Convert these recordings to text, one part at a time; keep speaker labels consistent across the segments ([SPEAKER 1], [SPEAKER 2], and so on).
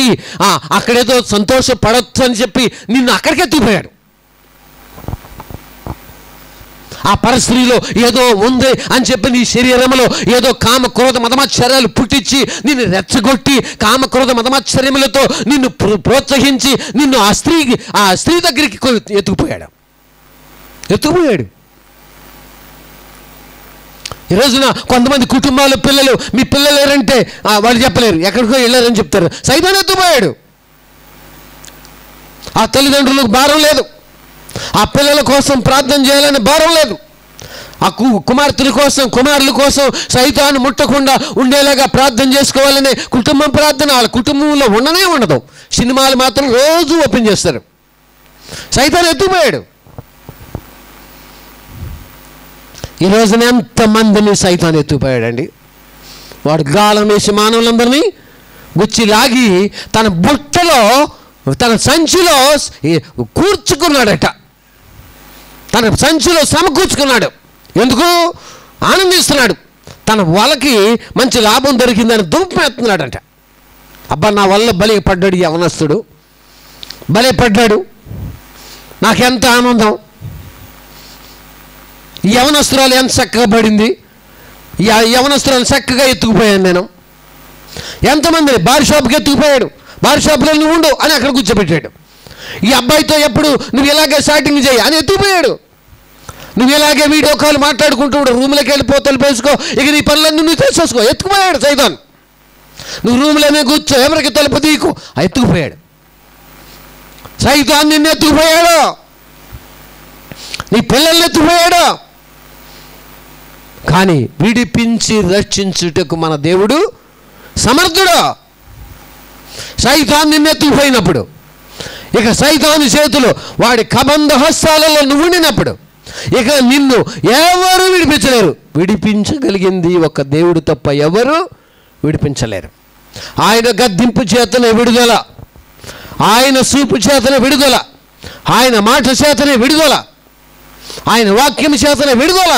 [SPEAKER 1] అక్కడేదో సంతోషపడొచ్చు అని చెప్పి నిన్ను అక్కడికి ఎత్తుకుపోయాడు. ఆ పరస్త్రీలో ఏదో ఉంది అని చెప్పి నీ శరీరంలో ఏదో కామ క్రోధ మదమాశ్చర్యాలు పుట్టించి నిన్ను రెచ్చగొట్టి కామ క్రోధ మదమాశ్చర్యములతో నిన్ను ప్రోత్సహించి నిన్ను ఆ స్త్రీ దగ్గరికి ఎత్తుకుపోయాడు. ఈ రోజున కొంతమంది కుటుంబాల పిల్లలు, మీ పిల్లలు లేరంటే వాళ్ళు చెప్పలేరు, ఎక్కడికో వెళ్ళారని చెప్తారు. సైతాను ఎత్తుకుపోయాడు. ఆ తల్లిదండ్రులకు భారం లేదు, ఆ పిల్లల కోసం ప్రార్థన చేయాలని భారం లేదు, ఆ కుమార్తెల కోసం కుమారుల కోసం సైతాను ముట్టకుండా ఉండేలాగా ప్రార్థన చేసుకోవాలనే కుటుంబం ప్రార్థన వాళ్ళ కుటుంబంలో ఉండదు. సినిమాలు మాత్రం రోజు ఓపెన్ చేస్తారు. సైతాను ఎత్తుకుపోయాడు. ఈ రోజున ఎంతమందిని సైతాను ఎత్తుకుపోయాడండి. వాడు గాలం వేసి మానవులందరినీ గుచ్చి లాగి తన బుట్టలో తన సంచిలో కూర్చుకున్నాడట. తన సంచిలో సమకూర్చుకున్నాడు. ఎందుకు? ఆనందిస్తున్నాడు. తన వాళ్ళకి మంచి లాభం దొరికిందని దుంపెత్తున్నాడంట. అబ్బా, నా వల్ల బలిపడ్డాడు యవనస్తుడు, బలిపడ్డాడు, నాకెంత ఆనందం, యవనస్తురాలు ఎంత చక్కగా పడింది, యవనస్తురాలు చక్కగా ఎత్తుకుపోయాను నేను. ఎంతమందిని బార్ షాప్కి ఎత్తుకుపోయాడు. బార్ షాప్లో నువ్వు ఉండు అని అక్కడ కూర్చోబెట్టాడు. ఈ అబ్బాయితో ఎప్పుడు నువ్వు ఇలాగే చాటింగ్ చేయి అని ఎత్తుకుపోయాడు. నువ్వు ఇలాగే వీడియో కాల్ మాట్లాడుకుంటూ రూమ్లోకి వెళ్ళిపో, తలుపేసుకో, ఇక నీ పనులన్నీ నువ్వు తెచ్చేసుకో. ఎత్తుకుపోయాడు సైతాన్. నువ్వు రూమ్లోనే కూర్చో, ఎవరికి తలుపు తీకు, ఎత్తుకుపోయాడు సైతాన్. నిన్ను ఎత్తుకుపోయాడు, నీ పిల్లల్ని ఎత్తుకుపోయాడు. కానీ విడిపించి రక్షించుటకు మన దేవుడు సమర్థుడు. సైతాన్ నిన్ను ఎత్తుకుపోయినప్పుడు, ఇక సైతాను చేతులు వాడి కబంధ హస్తాలలో నువ్వు ఉండినప్పుడు ఇక నిన్ను ఎవరు విడిపించలేరు. విడిపించగలిగింది ఒక దేవుడు తప్ప ఎవరు విడిపించలేరు. ఆయన గద్దింపు చేతనే విడుదల, ఆయన చూపు చేతనే విడుదల, ఆయన మాట చేతనే విడుదల, ఆయన వాక్యం చేతనే విడుదల.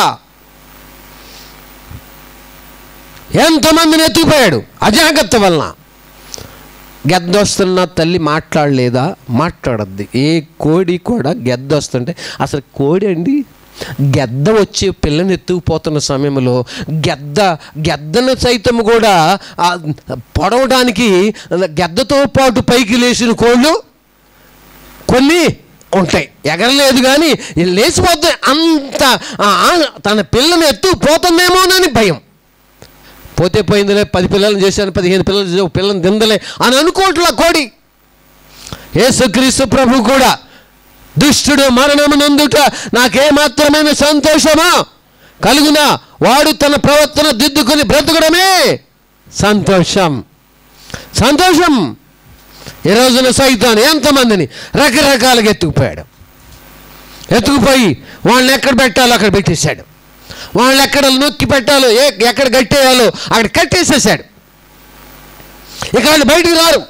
[SPEAKER 1] ఎంతమందిని ఎత్తుకుపోయాడు అజాగ్రత్త వలన. గెద్దొస్తున్న తల్లి మాట్లాడలేదా? మాట్లాడద్ది. ఏ కోడి కూడా గెద్దొస్తుంటే, అసలు కోడి అండి, గెద్ద వచ్చి పిల్లని ఎత్తుకుపోతున్న సమయంలో గెద్దను సైతం కూడా పొడవడానికి గెద్దతో పాటు పైకి లేచిన కోళ్ళు కొన్ని ఉంటాయి. ఎగరలేదు కానీ లేచిపోతాయి. అంత తన పిల్లని ఎత్తుకుపోతుందేమోనని భయం. పోతే పోయిందిలే, 10 పిల్లలను చేశాను, 15 పిల్లలు చేసి ఒక పిల్లని తిందలే అని అనుకోవట్లా కోడి. యేసుక్రీస్తు ప్రభు కూడా దుష్టుడు మరణమునందుట నాకేమాత్రమైన సంతోషమా కలుగునా, వాడు తన ప్రవర్తన దిద్దుకొని బ్రతకడమే సంతోషం. సంతోషం. ఈ రోజున సైతాను ఎంతమందిని రకరకాలుగా ఎత్తుకుపోయి వాళ్ళని ఎక్కడ పెట్టాలో అక్కడ పెట్టేశాడు. వాళ్ళని ఎక్కడ నొక్కి పెట్టాలో, ఎక్కడ కట్టేయాలో అక్కడ కట్టేసేసాడు. ఇక వాళ్ళు బయటికి రారు.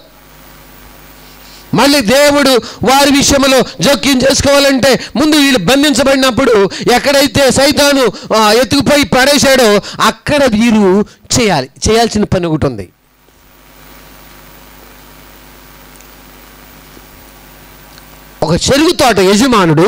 [SPEAKER 1] మళ్ళీ దేవుడు వారి విషయంలో జోక్యం చేసుకోవాలంటే ముందు వీళ్ళు బంధించబడినప్పుడు ఎక్కడైతే సైతాను ఎత్తుకుపోయి పడేశాడో అక్కడ వీరు చేయాల్సిన పని ఒకటి ఉంది. ఒక చెరుకు తోట యజమానుడు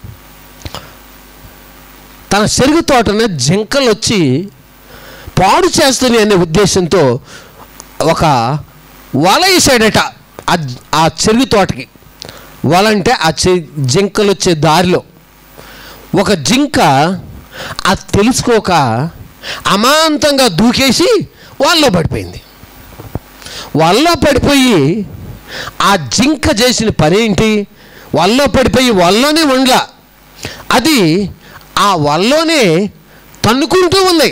[SPEAKER 1] తన చెరుకు తోటను జింకలు వచ్చి పాడు చేస్తుంది అనే ఉద్దేశంతో ఒక వల వేసాడట ఆ చెరుకు తోటకి. వల అంటే ఆ జింకలు వచ్చే దారిలో ఒక జింక అది తెలుసుకోక అమాంతంగా దూకేసి వాళ్ళలో పడిపోయింది. వాళ్ళలో పడిపోయి ఆ జింక చేసిన పని ఏంటి? వాళ్ళలో పడిపోయి వాళ్ళలోనే ఉండలా, అది ఆ వల్లోనే తన్నుకుంటూ ఉంది.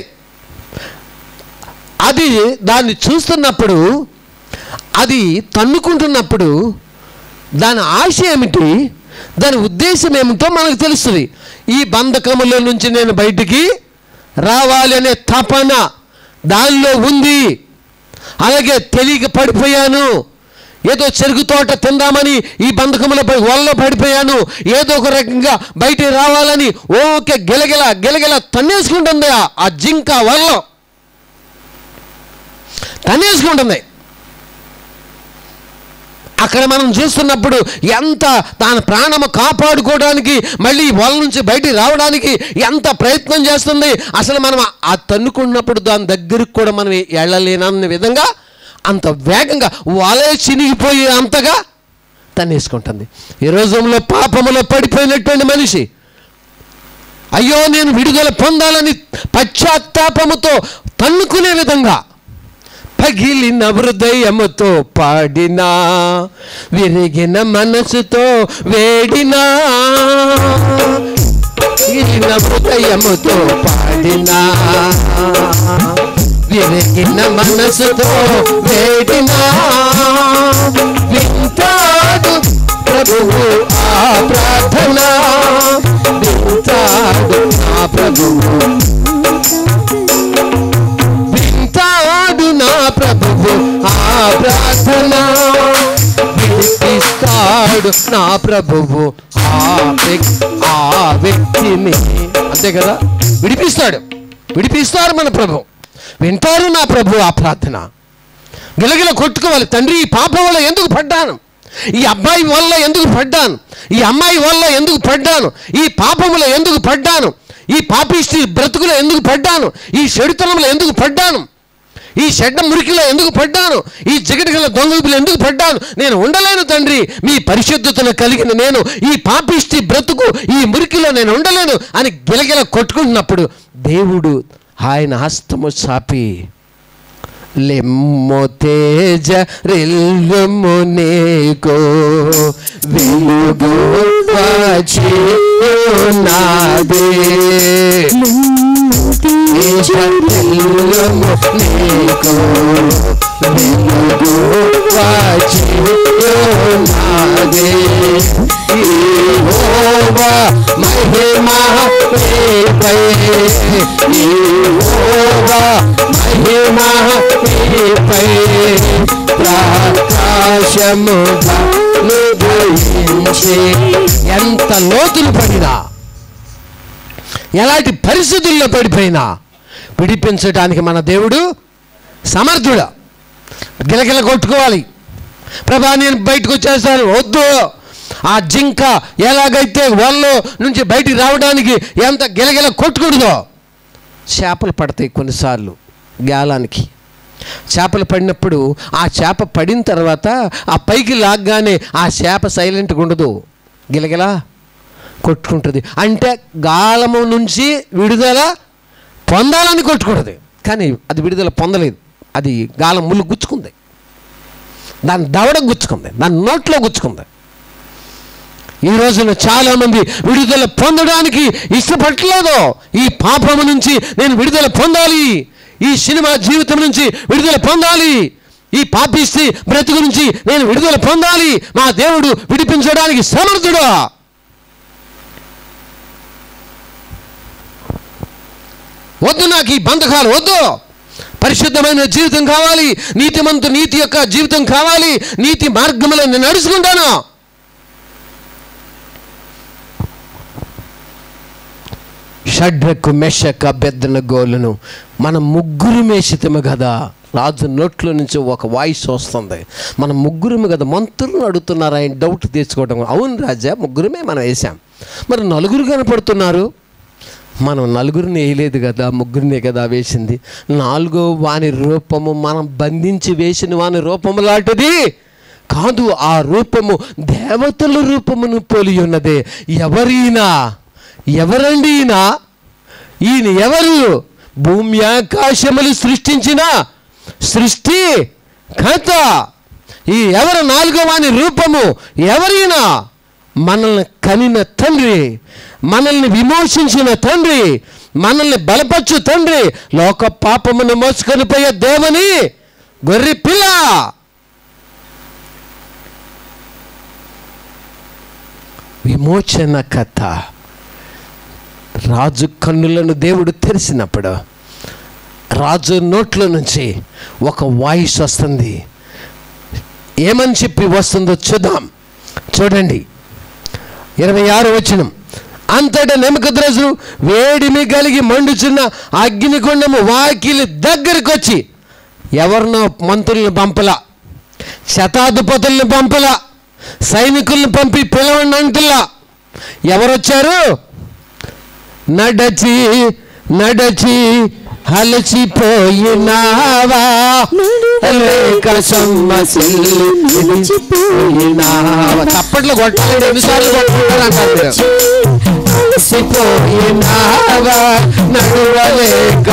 [SPEAKER 1] అది దాన్ని చూస్తున్నప్పుడు, అది తన్నుకుంటున్నప్పుడు దాని ఆశ ఏమిటి, దాని ఉద్దేశం ఏమిటో మనకు తెలుస్తుంది. ఈ బంధకముల నుంచి నేను బయటికి రావాలి అనే తపన దానిలో ఉంది. అలాగే తెలియక పడిపోయాను, ఏదో చెరుకు తోట తిందామని ఈ బంధకములపై వల్ల పడిపోయాను, ఏదో ఒక రకంగా బయటికి రావాలని ఓకే గిలగిల తన్నేసుకుంటుంది. ఆ జింక వల్ల తన్నేసుకుంటుంది. అక్కడ మనం చూస్తున్నప్పుడు ఎంత తన ప్రాణము కాపాడుకోవడానికి, మళ్ళీ వల నుంచి బయటికి రావడానికి ఎంత ప్రయత్నం చేస్తుంది. అసలు మనం ఆ తన్నుకున్నప్పుడు దాని దగ్గరికి కూడా మనం వెళ్ళలేనన్న విధంగా అంత వేగంగా వలే చినిగిపోయే అంతగా తన్నేసుకుంటుంది. ఈ రోజుల్లో పాపములో పడిపోయినటువంటి మనిషి అయ్యో నేను విడుదల పొందాలని పశ్చాత్తాపముతో తన్నుకునే విధంగా పగిలిన హృదయముతో పాడినా, విరిగిన మనసుతో వేడినా, పగిలిన హృదయముతో పాడినా, విరిగిన మనసుతో వేడినా, వింటాడు ప్రభువు ఆ ప్రార్థన, వింటాడు నా ప్రభువు, వింటాడు నా ప్రభువు ఆ ప్రార్థన, విడిపిస్తాడు నా ప్రభువు ఆ వ్యక్తిని. అంతే కదా, విడిపిస్తారు మన ప్రభు, వింటారు నా ప్రభు ఆ ప్రార్థన. గిలగిల కొట్టుకోవాలి, తండ్రి ఈ పాపం వల్ల ఎందుకు పడ్డాను, ఈ అబ్బాయి వల్ల ఎందుకు పడ్డాను, ఈ అమ్మాయి వల్ల ఎందుకు పడ్డాను, ఈ పాపములో ఎందుకు పడ్డాను, ఈ పాపిష్టి బ్రతుకులో ఎందుకు పడ్డాను, ఈ చెడుతనంలో ఎందుకు పడ్డాను, ఈ చెడ్డ మురికిలో ఎందుకు పడ్డాను, ఈ జిగటిగల దొంగలు ఎందుకు పడ్డాను, నేను ఉండలేను తండ్రి, మీ పరిశుద్ధతను కలిగిన నేను ఈ పాపిష్టి బ్రతుకు ఈ మురికిలో నేను ఉండలేను అని గిలగిల కొట్టుకుంటున్నప్పుడు దేవుడు ఆయన హస్తము చాపి లెమ్మో తేజ రిల్లుము నీకో వెలుగు వచ్చి ఉన్నది, తేజ రిల్లుము నీకో వెలుగు వచ్చి ఉన్నది, యెహోవా మహిమా నీపై, యెహోవా మహిమా నీపై ప్రకాశముగా ఉదయించి. ఎంత లోతులు పడినా, ఎలాంటి పరిస్థితుల్లో పడిపోయినా విడిపించడానికి మన దేవుడు సమర్థుడు. గిలగిల కొట్టుకోవాలి, ప్రభా నేను బయటకు వచ్చేస్తాను, వద్దు. ఆ జింక ఎలాగైతే వలలో నుంచి బయటికి రావడానికి ఎంత గిలగిల కొట్టుకూడదో, చేపలు పడతాయి కొన్నిసార్లు గాలానికి. చేపలు పడినప్పుడు ఆ చేప పడిన తర్వాత ఆ పైకి లాగ్గానే ఆ చేప సైలెంట్గా ఉండదు, గిలగిలా కొట్టుకుంటుంది. అంటే గాలము నుంచి విడుదల పొందాలని కొట్టుకుంటుంది, కానీ అది విడుదల పొందలేదు. అది గాలం ముళ్ళు గుచ్చుకుంది, దాని దవడ గుచ్చుకుంది, దాని నోట్లో గుచ్చుకుంది. ఈ రోజున చాలామంది విడుదల పొందడానికి ఇష్టపడలేదు. ఈ పాపము నుంచి నేను విడుదల పొందాలి, ఈ సినిమా జీవితం నుంచి విడుదల పొందాలి, ఈ పాపిష్టి బ్రతుకు నుంచి నేను విడుదల పొందాలి, మా దేవుడు విడిపించడానికి సమర్థుడు. వద్దు, నాకు ఈ బంధకాలు వద్దు, పరిశుద్ధమైన జీవితం కావాలి, నీతి యొక్క జీవితం కావాలి, నీతి మార్గంలో నేను నడుచుకుంటాను. షడ్రకు మెషక అబేద్నెగోలను మనం ముగ్గురు మేషితము కదా. రాజు నోట్లో నుంచి ఒక వాయిస్ వస్తుంది, మనం ముగ్గురమే కదా. మంత్రులను అడుగుతున్నారు ఆయన డౌట్ తీసుకోవడం. అవును రాజా, ముగ్గురమే మనం వేసాం, మరి నలుగురు కనపడుతున్నారు. మనం నలుగురిని వేయలేదు కదా, ముగ్గురినే కదా వేసింది. నాలుగో వాని రూపము మనం బంధించి వేసిన వాని రూపము లాంటిది కాదు, ఆ రూపము దేవతల రూపమును పోలి ఉన్నదే. ఎవరండి ఈయన ఎవరు? భూమి ఆకాశములు సృష్టించిన సృష్టి కర్త. ఈ ఎవరు నాలుగో వాని రూపము ఎవరైనా? మనల్ని కనిన తండ్రి, మనల్ని విమోచించిన తండ్రి, మనల్ని బలపరచు తండ్రి, లోక పాపమును మోసుకొని పోయే దేవుని గొర్రె పిల్ల. విమోచన కథ. రాజు కన్నులను దేవుడు తెరిచినప్పుడు రాజు నోట్లో నుంచి ఒక వాయిస్ వస్తుంది. ఏమని చెప్పి వస్తుందో చూద్దాం. చూడండి 26వ వచనం. అంతటా నెబుకద్నెజరు వేడిమి కలిగి మండుచున్న అగ్నిగుండము వాకిలి దగ్గరికి వచ్చి, ఎవరినో మంత్రులను పంపలా, శతాధిపతుల్ని పంపలా, సైనికుల్ని పంపి పిలవండి అంటులా. ఎవరొచ్చారు? నడచి నడచి అలసిపోయినావా, లేక సొమ్మసిల్లిపోయినావా. తప్పట్లో కొట్టాలండి, ఎన్నిసార్లు కొట్టుకుంటారంటారు. అలసిపోయినావా, నడువలేక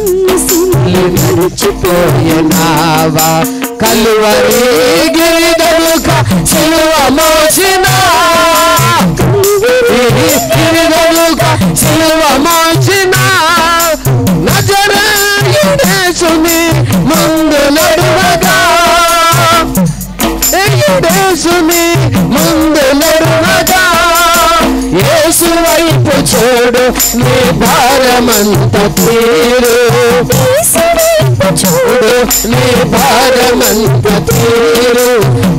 [SPEAKER 1] నడిచిపోయినావా, కలువరి గిరిదముక సిలువ మోసిన, గిరిదముక సిలువ మోసిన నజరేయుడేసుని ముందు నడువగా, యేసుని ముందు నడువగా, యేసు వైపు చూడు నీ భారమంత తీరు, చూడు నీ భారమంత తీరు.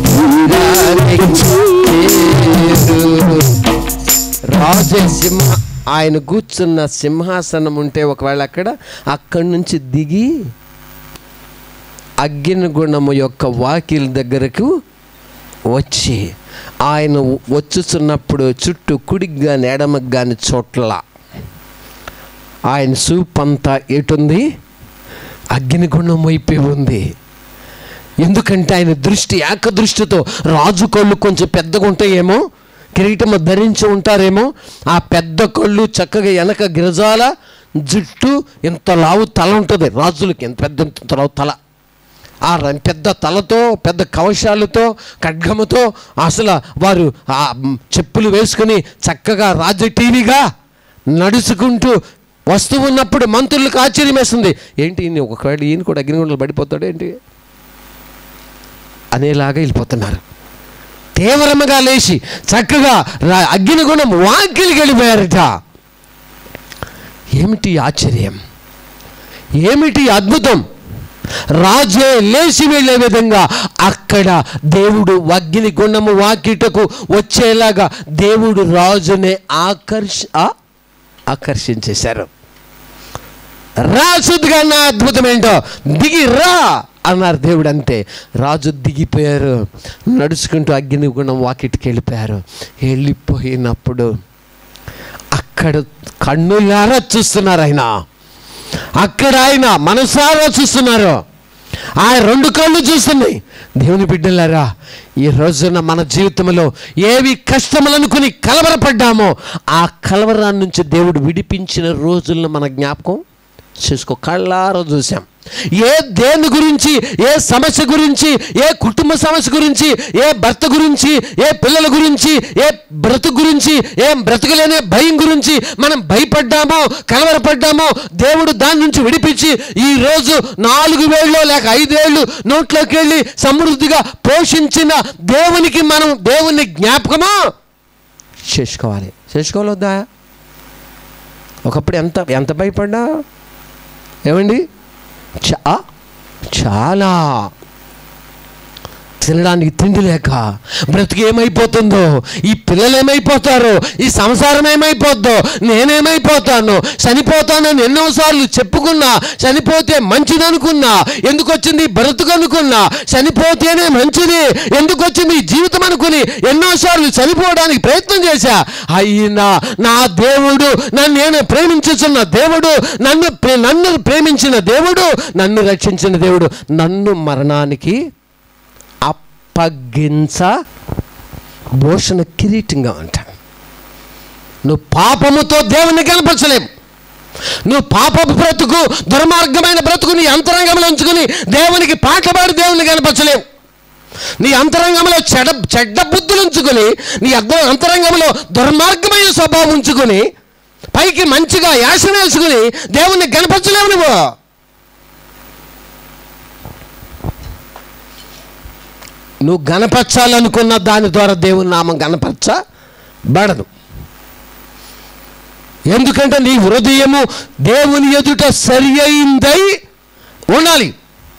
[SPEAKER 1] రాజసింహ ఆయన కూర్చున్న సింహాసనం ఉంటే ఒకవేళ అక్కడి నుంచి దిగి అగ్నిగుణము యొక్క వాకిలి దగ్గరకు వచ్చి ఆయన వచ్చుతున్నప్పుడు చుట్టూ కుడికి కానీ ఎడమకు కానీ చోట్ల ఆయన చూపంతా ఎటుంది? అగ్నిగుణం వైపే ఉంది. ఎందుకంటే ఆయన దృష్టి ఏకదృష్టితో, రాజు కళ్ళు కొంచెం పెద్దగా ఉంటాయేమో, కిరీటం ధరించి ఉంటారేమో, ఆ పెద్ద కళ్ళు చక్కగా వెనక గిరజాల జుట్టు, ఇంత లావు తల ఉంటుంది రాజులకి, ఎంత పెద్ద లావు తల. ఆ పెద్ద తలతో, పెద్ద కవశాలతో, ఖడ్గముతో అసలు వారు ఆ చెప్పులు వేసుకుని చక్కగా రాజటీవీగా నడుచుకుంటూ వస్తూ ఉన్నప్పుడు మంత్రులకు ఆశ్చర్యం వేస్తుంది. ఏంటి ఒకవేళ ఈయన కూడా అగ్నిగుండంలో పడిపోతాడు ఏంటి అనేలాగా వెళ్ళిపోతున్నారు. తీవ్రముగా లేచి చక్కగా అగ్నిగుణం వాకిలికి వెళ్ళిపోయారట. ఏమిటి ఆశ్చర్యం, ఏమిటి అద్భుతం! రాజే లేచి వెళ్ళే విధంగా అక్కడ దేవుడు అగ్నిగుండము వాకిటకు వచ్చేలాగా దేవుడు రాజునే ఆకర్షించేశారు. రాసుదిగా నా అద్భుతం ఏంటో, దిగి రా అన్నారు దేవుడు. అంతే, రాజు దిగిపోయారు, నడుచుకుంటూ అగ్నిగుణం వాకిటికి వెళ్ళిపోయారు. వెళ్ళిపోయినప్పుడు అక్కడ కన్నులారా చూస్తున్నారు ఆయన, అక్కడ ఆయన మనసారా చూస్తున్నారు. ఆ రెండు కళ్ళు చూస్తున్నాయి. దేవుని బిడ్డలారా, ఈ రోజున మన జీవితంలో ఏవి కష్టములనుకుని కలవరపడ్డామో ఆ కలవరాన్ని నుంచి దేవుడు విడిపించిన రోజులను మన జ్ఞాపకం చేసుకో. కళ్ళారా చూసాం. దేని గురించి, ఏ సమస్య గురించి, ఏ కుటుంబ సమస్య గురించి, ఏ భర్త గురించి, ఏ పిల్లల గురించి, ఏ బ్రతుకు గురించి, ఏ బ్రతకలేనే భయం గురించి మనం భయపడ్డామో, కలవరపడ్డామో, దేవుడు దాని నుంచి విడిపించి ఈరోజు 4 వేళ్ళు లేక 5 ఏళ్ళు నోట్లోకి వెళ్ళి సమృద్ధిగా పోషించిన దేవునికి మనం దేవుని జ్ఞాపకమో చేసుకోవాలొద్దా? ఒకప్పుడు ఎంత భయపడ్డా ఏమండి, చాలా. తినడానికి తిండి లేక బ్రతుకు ఏమైపోతుందో, ఈ పిల్లలు ఏమైపోతారో, ఈ సంసారం ఏమైపోద్దో, నేనేమైపోతాను, చనిపోతానని ఎన్నోసార్లు చెప్పుకున్నా, చనిపోతే మంచిది అనుకున్నా, ఎందుకు వచ్చింది బ్రతుకు అనుకున్నా, చనిపోతేనే మంచిది, ఎందుకు వచ్చింది జీవితం అనుకుని ఎన్నోసార్లు చనిపోవడానికి ప్రయత్నం చేశా. అయినా నా దేవుడు, నేను ప్రేమించుచున్న దేవుడు, నన్ను ప్రేమించిన దేవుడు, నన్ను రక్షించిన దేవుడు నన్ను మరణానికి భూషణ కిరీటంగా ఉంటాను. నువ్వు పాపముతో దేవుని కనపరచలేము. నువ్వు పాపపు బ్రతుకు, దుర్మార్గమైన బ్రతుకు నీ అంతరంగంలో ఉంచుకుని దేవునికి పాటపాడి దేవుని కనపరచలేవు. నీ అంతరంగంలో చెడ్డ బుద్ధులు ఉంచుకొని, నీ అంతరంగంలో దుర్మార్గమైన స్వభావం ఉంచుకొని, పైకి మంచిగా యాసన వేసుకుని దేవుణ్ణి కనపరచలేవు. నువ్వు గణపరచాలనుకున్న దాని ద్వారా దేవుని నామం గణపరచబడదు. ఎందుకంటే నీ హృదయము దేవుని ఎదుట సరి అయిందై ఉండాలి.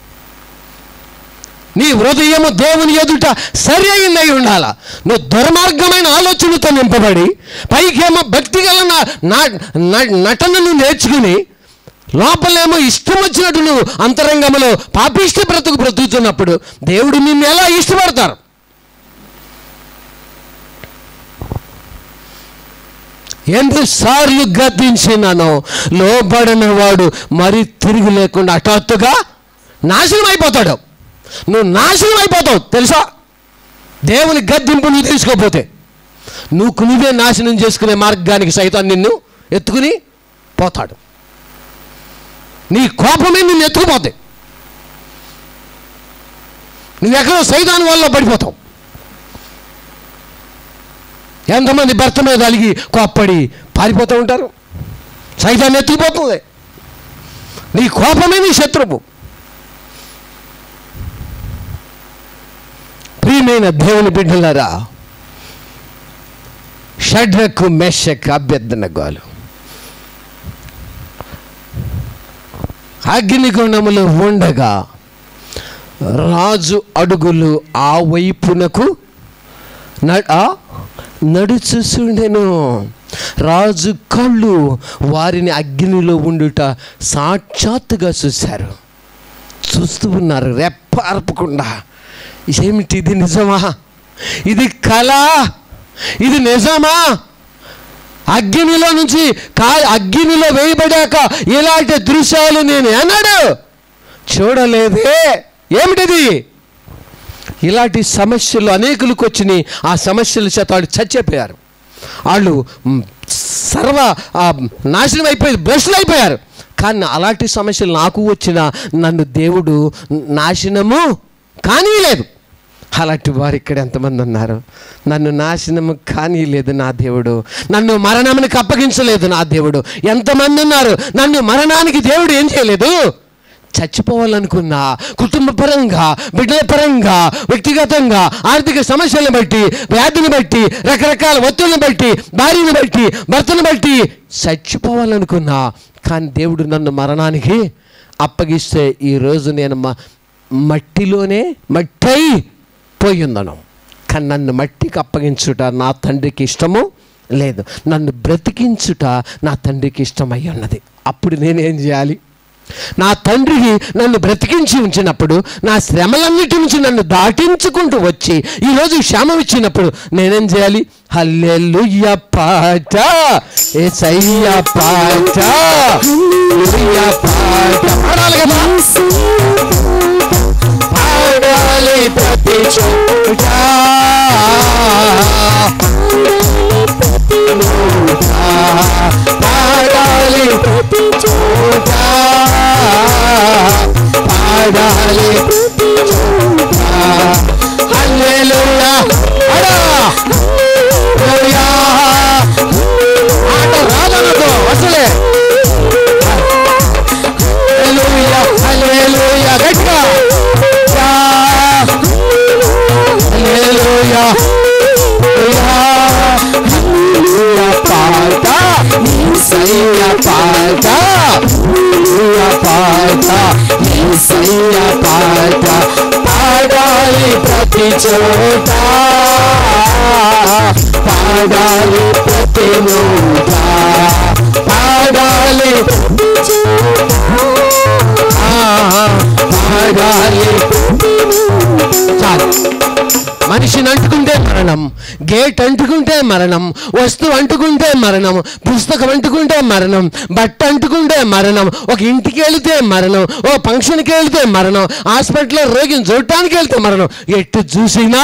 [SPEAKER 1] నీ హృదయము దేవుని ఎదుట సరి అయిందై ఉండాలి. నువ్వు దుర్మార్గమైన ఆలోచనతో నింపబడి పైకేమో భక్తి గల నటనను నేర్చుకుని లోపలేమో ఇష్టం వచ్చినట్టు నువ్వు అంతరంగంలో పాపిష్టి బ్రతుకుతున్నప్పుడు దేవుడు నిన్ను ఎలా ఇష్టపడతారు? ఎన్నిసార్లు గద్దించినానో లోబడిన వాడు మరి తిరిగి లేకుండా హఠాత్తుగా నాశనం అయిపోతాడు. నువ్వు నాశనం అయిపోతావు తెలుసా? దేవుని గద్దింపు నువ్వు తీసుకోపోతే నువ్వే నాశనం చేసుకునే మార్గానికి సైతం నిన్ను ఎత్తుకుని పోతాడు. నీ కోపమే నిన్ను ఎత్తుకుపోతాయి. నువ్వెక్కడో సైతాన్ వల్ల పడిపోతావు. ఎంతమంది భర్త మీద అలిగి కోప్పడి పారిపోతూ ఉంటారు. సైతాన్ని ఎత్తుకుపోతుంది. నీ కోపమే నీ శత్రువు. ప్రియమైన దేవుని బిడ్డలారా, షడ్రకు మెషకు అభ్యర్థనగోలు అగ్నిగుండములో ఉండగా రాజు అడుగులు ఆ వైపునకు నడుచుచుండెను. రాజు కళ్ళు వారిని అగ్నిలో ఉండుట సాక్షాత్తుగా చూశారు. చూస్తూ ఉన్నారు రెప్ప అర్పకుండా. ఏమిటి ఇది? నిజమా? ఇది కళ? ఇది నిజమా? అగ్నిలో నుంచి అగ్నిలో వేయబడాక ఇలాంటి దృశ్యాలు నేను అన్నాడు చూడలేదే. ఏమిటిది? ఇలాంటి సమస్యలు అనేకులకు వచ్చినాయి. ఆ సమస్యల చేత వాళ్ళు చచ్చిపోయారు. వాళ్ళు నాశనం అయిపోయారు, భ్రష్టులు అయిపోయారు. కానీ అలాంటి సమస్యలు నాకు వచ్చిన నన్ను దేవుడు నాశనము కానీ లేదు. అలాంటి వారు ఇక్కడ ఎంతమంది ఉన్నారు? నన్ను నాశనము కానీ లేదు నా దేవుడు, నన్ను మరణానికి అప్పగించలేదు నా దేవుడు. ఎంతమంది ఉన్నారు? నన్ను మరణానికి దేవుడు ఏం చేయలేదు. చచ్చిపోవాలనుకున్నా కుటుంబ పరంగా, బిడ్డల పరంగా, వ్యక్తిగతంగా, ఆర్థిక సమస్యలను బట్టి, వ్యాధిని బట్టి, రకరకాల ఒత్తిడిని బట్టి, భార్యను బట్టి, భర్తను బట్టి చచ్చిపోవాలనుకున్నా కానీ దేవుడు నన్ను మరణానికి అప్పగిస్తే ఈరోజు నేను మట్టిలోనే మట్టై పోయి ఉన్నాను. కానీ నన్ను మట్టికి అప్పగించుట నా తండ్రికి ఇష్టము లేదు. నన్ను బ్రతికించుట నా తండ్రికి ఇష్టమై ఉన్నది. అప్పుడు నేనేం చేయాలి? నా తండ్రికి నన్ను బ్రతికించి ఉంచినప్పుడు, నా శ్రమలన్నిటి నుంచి నన్ను దాటించుకుంటూ వచ్చి ఈరోజు క్షేమం ఇచ్చినప్పుడు నేనేం చేయాలి? హల్లెలూయా పాట, యేసయ్యా పాట, హల్లెలూయా పాట పాడాలి కదా. పాడాలి ప్రతి చోట, పాడాలి ప్రతి చోట, పాడాలి ప్రతి చోట. హల్లెలూయా హల్లెలూయా. ఆట రాదనుకో అసలే. హల్లెలూయా హల్లెలూయా గట్టిగా. హల్లెలూయా హల్లెలూయా పాట, యేసయ్యా పాట, హల్లెలూయా పాట, యేసయ్యా పాట. పాడాలి ప్రతి చోట, పాడాలి ప్రతి నోట, పాడాలి ప్రతి చోట, పాడాలి. చాలు. మనిషిని అంటుకుంటే మరణం, గేట్ అంటుకుంటే మరణం, వస్తువు అంటుకుంటే మరణం, పుస్తకం అంటుకుంటే మరణం, బట్ట అంటుకుంటే మరణం, ఒక ఇంటికి వెళితే మరణం, ఓ ఫంక్షన్కి వెళితే మరణం, హాస్పిటల్లో రోగిని చూడటానికి వెళ్తే మరణం. ఎటు చూసినా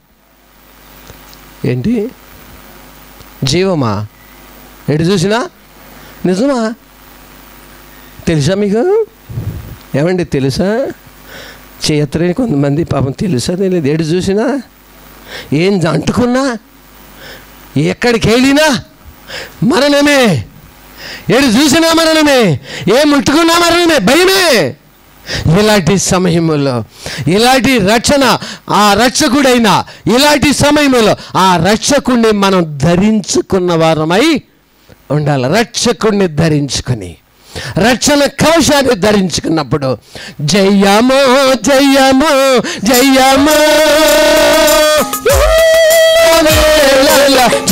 [SPEAKER 1] ఏంటి? జీవమా? ఎటు చూసినా నిజమా? తెలుసా మీకు? ఏమండి తెలుసా? చేయత్రే కొంతమంది పాపం తెలుసా తెలియదు. ఎటు చూసినా, ఏం అంటుకున్నా, ఎక్కడికి వెళ్ళినా మరణమే. ఎటు చూసినా మరణమే, ఏం ముట్టుకున్నా మరణమే, భయమే. ఇలాంటి సమయంలో ఇలాంటి రక్షణ, ఆ రక్షకుడైన ఇలాంటి సమయంలో ఆ రక్షకుడిని మనం ధరించుకున్న వారమై ఉండాలి. రక్షకుడిని ధరించుకొని రక్షణ కవచాన్ని ధరించుకున్నప్పుడు జయమో జయమో జయమో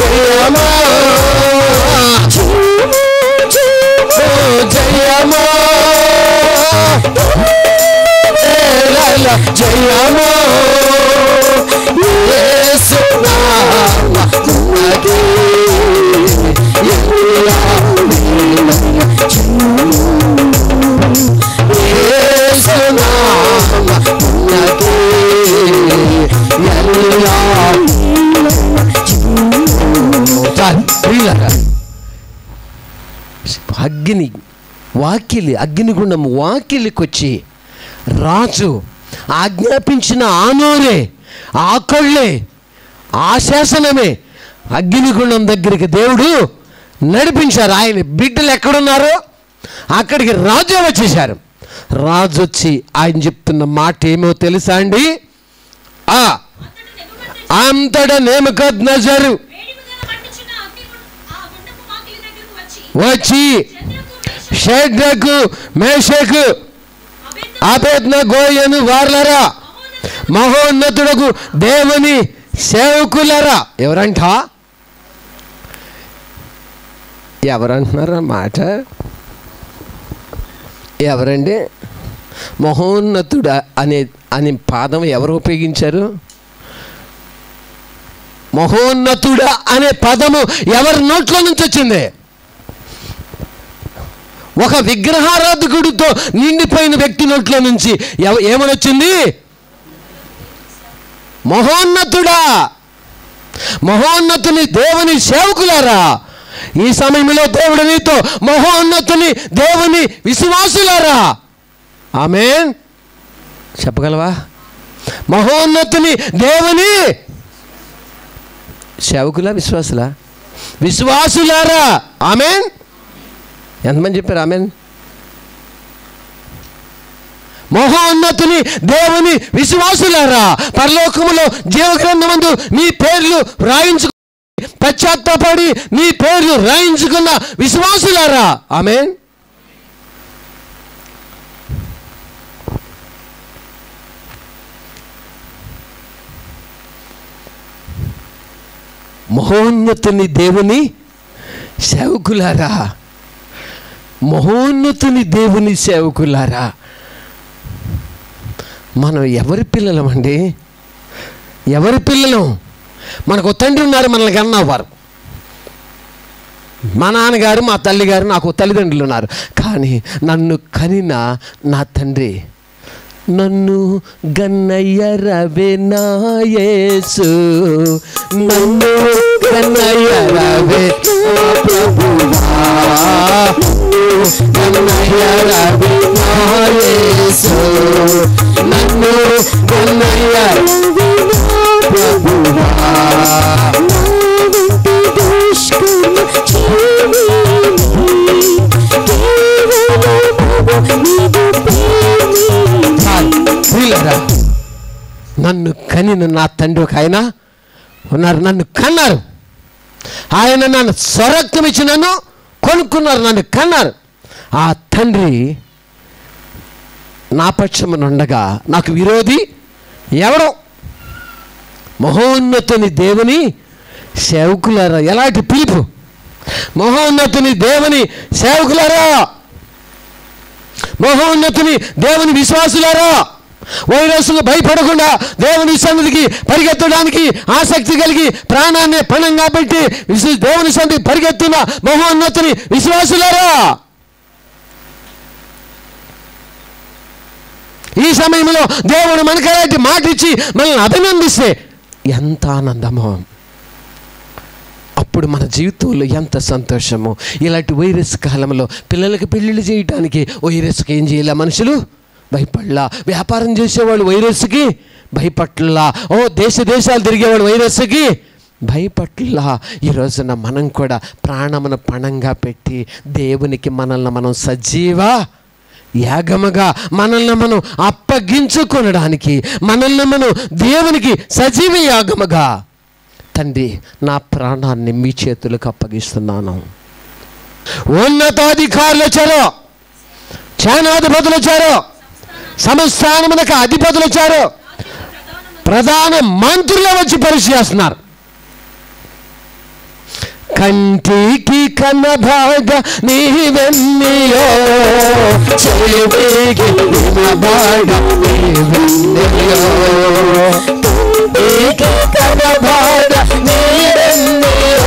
[SPEAKER 1] జయమో జయమో అగ్ని వాకిలి, అగ్నిగుండం వాకిలికొచ్చి రాజు ఆజ్ఞాపించిన ఆ నోరే, ఆ కళ్ళే, ఆ శాసనమే అగ్నిగుండం దగ్గరికి దేవుడు నడిపించారు. ఆయన బిడ్డలు ఎక్కడున్నారో అక్కడికి రాజు వచ్చేశారు. రాజు వచ్చి ఆయన చెప్తున్న మాట ఏమో తెలుసా అండి? అంతటా నెబుకద్నెజరు వచ్చి షద్రకు మేషకు అబేద్నెగోయను వార్లరా, మహోన్నతుడకు దేవుని సేవకులరా. ఎవరంటున్నారా మాట? ఎవరండి? మహోన్నతుడ అనే పదం ఎవరు ఉపయోగించారు? మహోన్నతుడ అనే పదము ఎవరి నోట్లో నుంచి వచ్చింది? ఒక విగ్రహారాధకుడితో నిండిపోయిన వ్యక్తి నోట్లో నుంచి ఏమని వచ్చింది? మహోన్నతుడా, మహోన్నతుని దేవుని సేవకులారా. ఈ సమయంలో దేవుడు నీతో, మహోన్నతుని దేవుని విశ్వాసులారా. ఆమేన్ చెప్పగలవా? మహోన్నతుని దేవుని సేవకులా, విశ్వాసులా? విశ్వాసులారా. ఆమేన్. ఎంతమంది చెప్పారు ఆమేన్? మహోన్నతుని దేవుని విశ్వాసులారా, పరలోకములో జీవగ్రంథమందు మీ పేర్లు రాయించు, పశ్చాత్తాపడి నీ పేర్లు రాయించుకున్న విశ్వాసులారా. ఆమేన్. మహోన్నతుని దేవుని సేవకులారా, మహోన్నతుని దేవుని సేవకులారా. మనం ఎవరి పిల్లలమండి? ఎవరి పిల్లలం? మనకు తండ్రి ఉన్నారు, మనల్ని కన్నవారు. మా నాన్నగారు, మా తల్లిగారు, నాకు తల్లిదండ్రులు ఉన్నారు. కానీ నన్ను కనిన నా తండ్రి, నన్ను గన్నయ్య రవే నా యేసు, నన్ను గన్నయ్య రవే నా ప్రభువా, గన్నయ్య రవే నా యేసు, నన్ను గన్నయ్య రవే నా ప్రభువా. నన్ను కనిన నా తండ్రి ఒక ఆయన ఉన్నారు, నన్ను కన్నారు. ఆయన నన్ను స్వరక్తం ఇచ్చి నన్ను కొనుక్కున్నారు, నన్ను కన్నారు. ఆ తండ్రి నా పక్షమున ఉండగా నాకు విరోధి ఎవరో? మహోన్నతుని దేవుని సేవకులారా. ఎలాంటి పిలుపు! మహోన్నతుని దేవుని సేవకులారా, మహోన్నతుని దేవుని విశ్వాసులారా, వైరస్కు భయపడకుండా దేవుని సన్నిధికి పరిగెత్తడానికి ఆసక్తి కలిగి ప్రాణాన్ని పణంగా పెట్టి దేవుని సన్నిధికి పరిగెత్తున్న మహోన్నతుని విశ్వాసులారా. ఈ సమయంలో దేవుడు మనకు అలాంటి మాట ఇచ్చి మనల్ని అభినందిస్తే ఎంత ఆనందమో! అప్పుడు మన జీవితంలో ఎంత సంతోషమో! ఇలాంటి వైరస్ కాలంలో పిల్లలకి పెళ్ళిళ్ళు చేయటానికి వైరస్కి ఏం చేయాల? మనుషులు భయపడలా. వ్యాపారం చేసేవాళ్ళు వైరస్కి భయపడలా. దేశాలు తిరిగేవాళ్ళు వైరస్కి భయపడలా. ఈ రోజున మనం కూడా ప్రాణమును పణంగా పెట్టి దేవునికి మనల్ని మనం సజీవ యాగముగా మనల్ని మనం అప్పగించుకొనడానికి, మనల్ని మనం దేవునికి సజీవ యాగముగా, తండ్రి నా ప్రాణాన్ని మీ చేతులకు అప్పగిస్తున్నాను. ఉన్నతాధికారులు వచ్చారు, సేనాధిపతులు వచ్చారు, సంస్థానములకు అధిపతులు వచ్చారు, ప్రధాన మంత్రులు వచ్చి పరీక్ష చేస్తున్నారు. కంటికి కనబాగా నీవెన్నయో, చెవికి వినబాగా నీవెన్నయో, కంటికి కనబాగా నీవెన్నయో,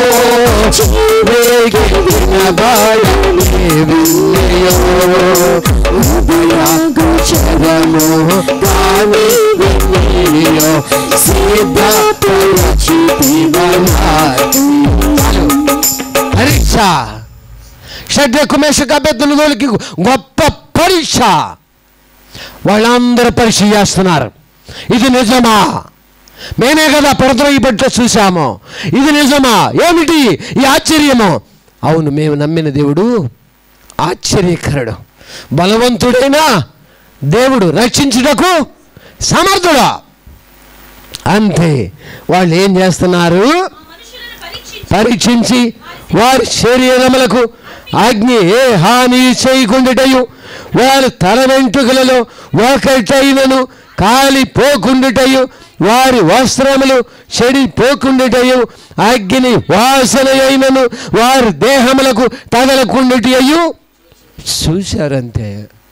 [SPEAKER 1] చెవికి వినబాగా నీవెన్నయో, ఉదయగోచరము కాని పరీక్ష. షడ్రకు మేషకు అబేద్నెగోలకి గొప్ప పరీక్ష. వాళ్ళందరూ పరీక్ష చేస్తున్నారు. ఇది నిజమా? మేమే కదా పడతలు బట్ట చూసాము. ఇది నిజమా? ఏమిటి ఈ ఆశ్చర్యము? అవును, మేము నమ్మిన దేవుడు ఆశ్చర్యకరుడు, బలవంతుడైన దేవుడు, రక్షించుటకు సమర్థుడా. అంతే. వాళ్ళు ఏం చేస్తున్నారు? పరీక్షించి వారి శరీరములకు అగ్ని ఏ హాని చేయకుండాటయు, వారి తల వెంట్రుకలలో ఒకటైనను కాలిపోకుండాటయు, వారి వస్త్రములు చెడిపోకుండాటయు, అగ్ని వాసన అయినను వారి దేహములకు తగలకుండాటయు చూశారంతే.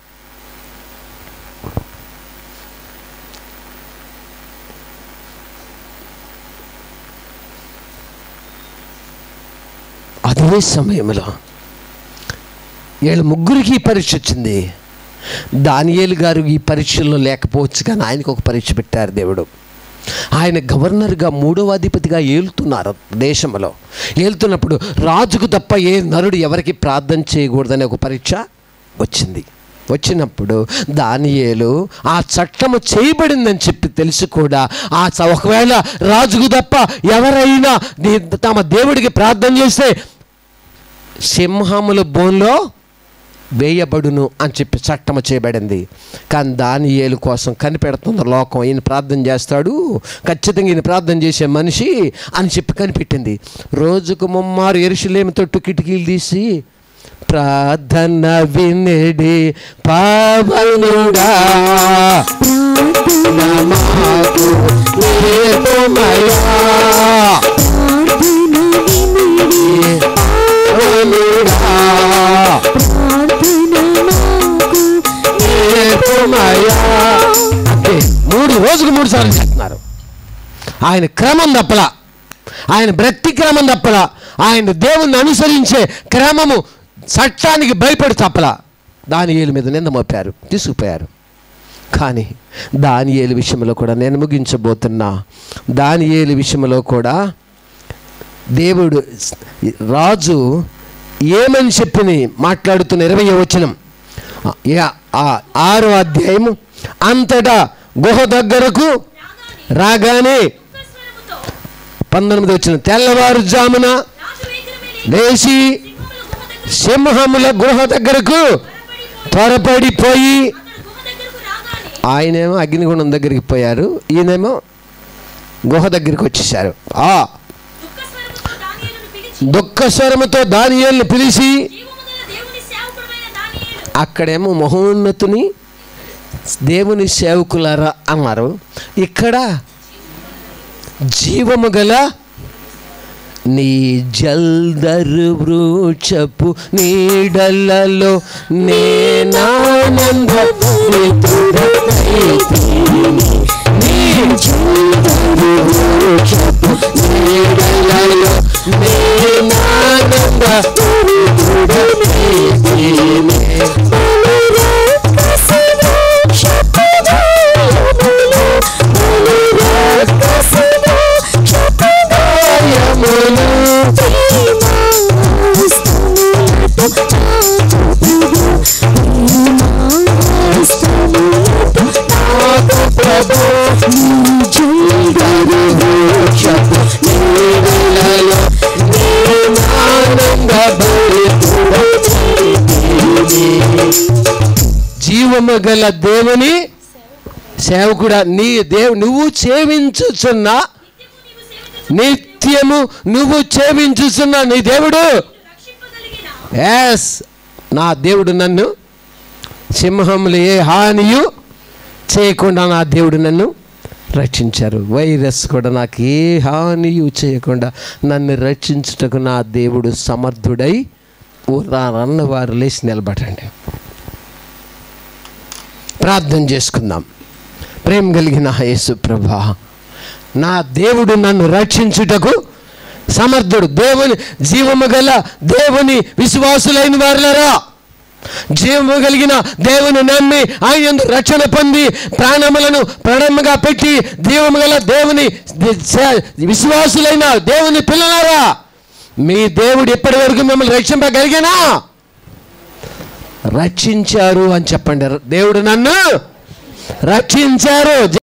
[SPEAKER 1] అదే సమయంలో వీళ్ళ ముగ్గురికి పరీక్ష వచ్చింది. దానియేలు గారు ఈ పరీక్షల్లో లేకపోవచ్చు, కానీ ఆయనకు ఒక పరీక్ష పెట్టారు దేవుడు. ఆయన గవర్నర్గా 3వ అధిపతిగా ఏలుతున్నారు దేశంలో. ఏలుతున్నప్పుడు రాజుకు తప్ప ఏ నరుడు ఎవరికి ప్రార్థన చేయకూడదనే ఒక పరీక్ష వచ్చింది. వచ్చినప్పుడు దానియేలు ఆ చట్టము చేయబడిందని చెప్పి తెలిసి కూడా ఒకవేళ రాజుకు తప్ప ఎవరైనా తమ దేవుడికి ప్రార్థన చేస్తే సింహముల బోన్లో వేయబడును అని చెప్పి చట్టము చేయబడింది. కానీ దానియేలు కోసం కనిపెడుతుంది లోకం. ఈయన ప్రార్థన చేస్తాడు, ఖచ్చితంగా ఈయన ప్రార్థన చేసే మనిషి అని చెప్పి కనిపెట్టింది. రోజుకు ముమ్మారు యెరూషలేము తట్టు కిటికీలు తీసి ప్రార్థన వినడి పావనుడా మాకు నేర్పుమయ్యా, రోజుకు 3 సార్లు చెప్తున్నారు. ఆయన క్రమం తప్పలా, ఆయన భక్తి క్రమం తప్పలా, ఆయన దేవుణ్ణి అనుసరించే క్రమము చట్టానికి భయపడి తప్పలా. దానియేలు మీద నింద మోపారు, తీసుకుపోయారు. కానీ దానియేలు విషయంలో కూడా నేను ముగించబోతున్నా. దానియేలు విషయంలో కూడా దేవుడు రాజు ఏమని చెప్పి మాట్లాడుతున్న 20వ వచనం 6వ అధ్యాయము. అంతటా గుహ దగ్గరకు రాగానే 19వ వచనం, తెల్లవారుజామున లేచి సింహముల గుహ దగ్గరకు త్వరపడిపోయి, ఆయనేమో అగ్నిగుండం దగ్గరికి పోయారు, ఈయనేమో గుహ దగ్గరికి వచ్చేసారు. దుఃఖ స్వరముతో దానియేలును పిలిచి, అక్కడేమో మహోన్నతుని దేవుని సేవకులారా అన్నారు, ఇక్కడ జీవము గల నీ జల్దరు వృక్షపు నీడలలో నేనానంద జీవము గల దేవుని సేవకుడా, నీ నువ్వు సేవించుచున్న, నిత్యము నువ్వు సేవించుచున్న నీ దేవుడు, ఎస్ నా దేవుడు నన్ను సింహములు ఏ హానియు చేయకుండా నా దేవుడు నన్ను రక్షించారు. వైరస్ కూడా నాకు ఏ హానియు చేయకుండా నన్ను రక్షించుటకు నా దేవుడు సమర్థుడై అన్నవారు లేచి నిలబడండి. ప్రార్థన చేసుకుందాం. ప్రేమ కలిగిన యేసు ప్రభా, నా దేవుడు నన్ను రక్షించుటకు సమర్థుడు. దేవుని జీవము గల దేవుని విశ్వాసులైన వారులారా, జీవము కలిగిన దేవుని నమ్మి ఆయన యందు రక్షణ పొంది ప్రాణములను ప్రాణముగా పెట్టి జీవము గల దేవుని విశ్వాసులైన దేవుని పిల్లలారా, మీ దేవుడు ఇప్పటి వరకు మిమ్మల్ని రక్షింపగలిగినా రక్షించారు అని చెప్పండి. దేవుడు నన్ను రక్షించారు.